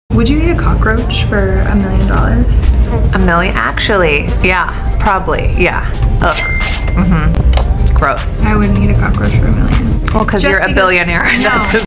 Would you eat a cockroach for $1 million? $1 million? Actually, yeah, probably, yeah. Ugh. Gross. I wouldn't eat a cockroach for $1 million. Well, because you're a billionaire. No. That's